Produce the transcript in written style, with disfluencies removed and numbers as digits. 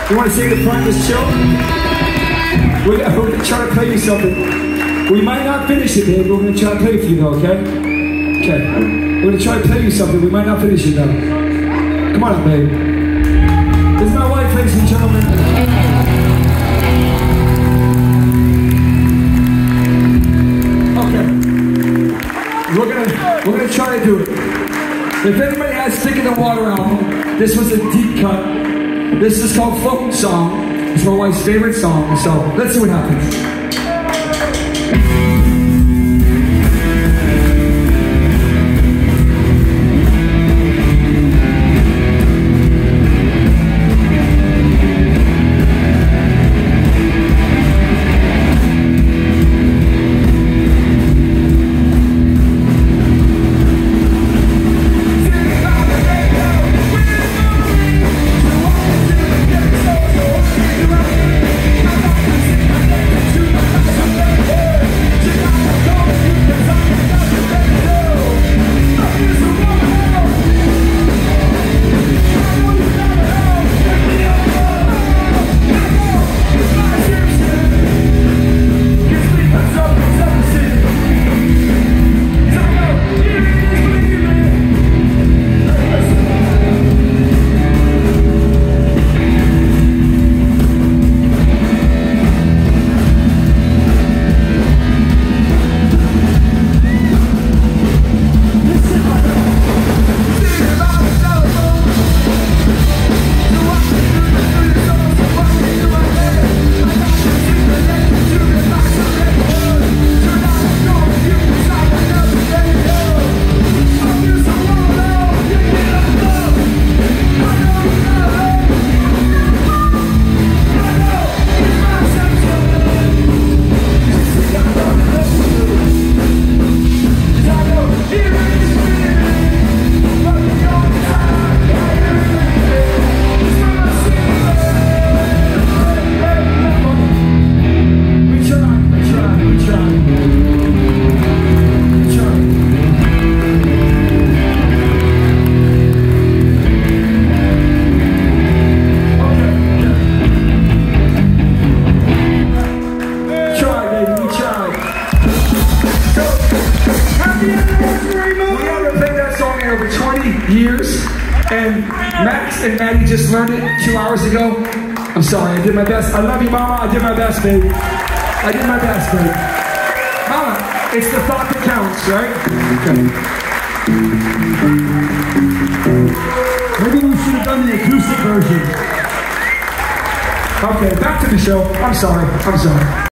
You want to stay in the front, just chill? We're going to try to play you something. We might not finish it, babe, but we're going to try to play it for you, though, okay? Okay. We're going to try to play you something. We might not finish it, though. Come on up, babe. This is my wife, ladies and gentlemen. Okay. We're gonna try to do it. If anybody has Stick in the Water album, this was a deep cut. This is called Folk Song. It's my wife's favorite song, so let's see what happens. Years, and Max and Maddie just learned it 2 hours ago. I'm sorry, I did my best. I love you, Mama. I did my best, babe. I did my best, babe. Mama, it's the thought that counts, right? Okay. Maybe we should have done the acoustic version. Okay, back to the show. I'm sorry.